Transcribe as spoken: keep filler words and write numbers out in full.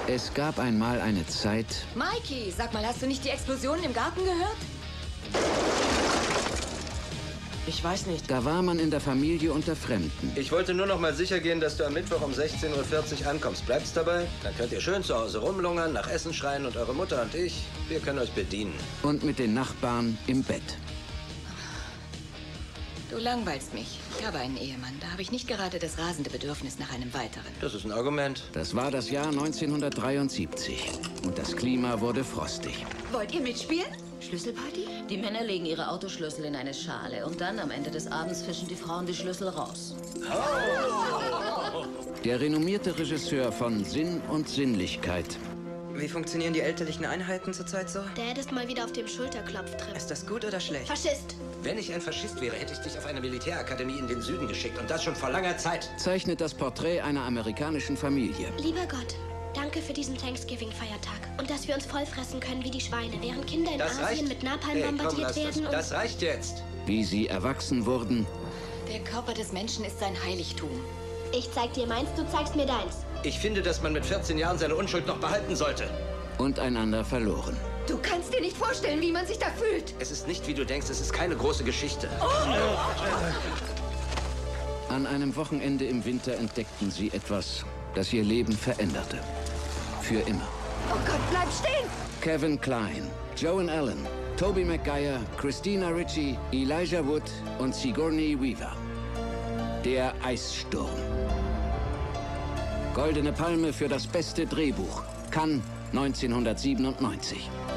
Es gab einmal eine Zeit... Mikey, sag mal, hast du nicht die Explosionen im Garten gehört? Ich weiß nicht. Da war man in der Familie unter Fremden. Ich wollte nur noch mal sicher gehen, dass du am Mittwoch um sechzehn Uhr vierzig ankommst. Bleibst dabei? Dann könnt ihr schön zu Hause rumlungern, nach Essen schreien und eure Mutter und ich, wir können euch bedienen. Und mit den Nachbarn im Bett. Du langweilst mich. Ich habe einen Ehemann. Da habe ich nicht gerade das rasende Bedürfnis nach einem weiteren. Das ist ein Argument. Das war das Jahr neunzehnhundertdreiundsiebzig. Und das Klima wurde frostig. Wollt ihr mitspielen? Schlüsselparty? Die Männer legen ihre Autoschlüssel in eine Schale und dann am Ende des Abends fischen die Frauen die Schlüssel raus. Der renommierte Regisseur von Sinn und Sinnlichkeit. Wie funktionieren die elterlichen Einheiten zurzeit so? Dad ist mal wieder auf dem Schulterklopftrip. Ist das gut oder schlecht? Faschist! Wenn ich ein Faschist wäre, hätte ich dich auf eine Militärakademie in den Süden geschickt. Und das schon vor langer Zeit. Zeichnet das Porträt einer amerikanischen Familie. Lieber Gott, danke für diesen Thanksgiving-Feiertag. Und dass wir uns vollfressen können wie die Schweine, während Kinder in Das Asien reicht. mit Napalm Hey, komm, bombardiert lass werden. das. Das reicht jetzt. Wie sie erwachsen wurden. Der Körper des Menschen ist sein Heiligtum. Und ich zeig dir meins, du zeigst mir deins. Ich finde, dass man mit vierzehn Jahren seine Unschuld noch behalten sollte. Und einander verloren. Du kannst dir nicht vorstellen, wie man sich da fühlt. Es ist nicht, wie du denkst, es ist keine große Geschichte. An einem Wochenende im Winter entdeckten sie etwas, das ihr Leben veränderte. Für immer. Oh Gott, bleib stehen! Kevin Kline, Joan Allen, Tobey Maguire, Christina Ricci, Elijah Wood und Sigourney Weaver. Der Eissturm. Goldene Palme für das beste Drehbuch. Cannes neunzehnhundertsiebenundneunzig.